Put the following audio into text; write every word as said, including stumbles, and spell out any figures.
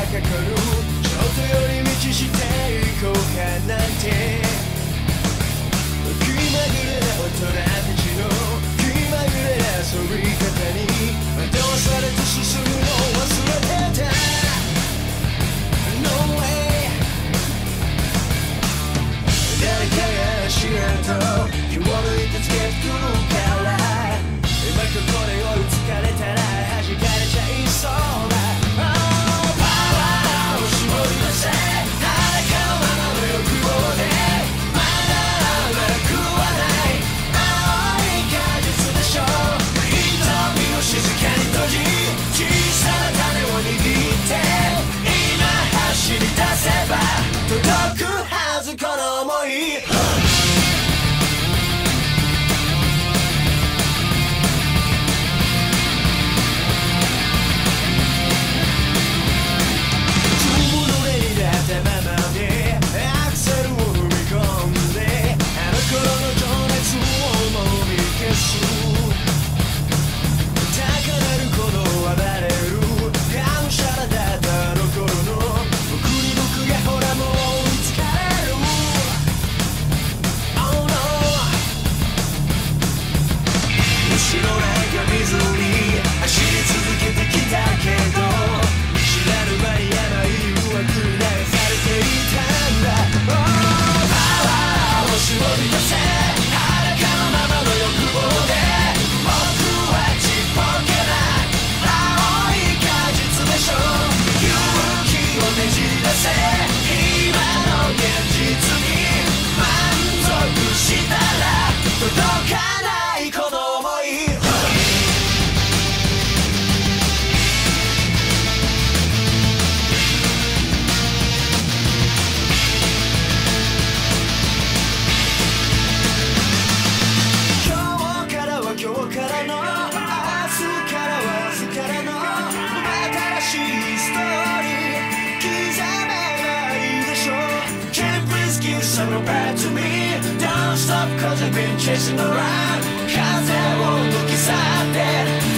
かかるちょっと寄り道していこうかなんて気まぐれな大人たちの気まぐれな遊び方に惑わされて進むの忘れてた No way 誰かが知らんと気を抜いてつけてくるから今ここで追いつかれたら弾かれちゃいそうだ届くはずこの想いずぶ濡れになったままでアクセルを踏み込んであの頃の情熱をもみ消す高鳴る鼓動暴れるがむしゃらだったあの頃の僕に僕がほらもう後ろなんか見ずに走り続けてきたけど知らぬ間に甘い誘惑に流されていたんだ Oh パワーを絞り出せ裸のままの欲望で僕はちっぽけな青い果実でしょ勇気をねじり出せ今の現実に満足したら届かないこの今日からの明日からは明日からの新しいストーリー刻めないでしょ Can't please give some back to me Don't stop cause I've been chasing around 風を抜き去って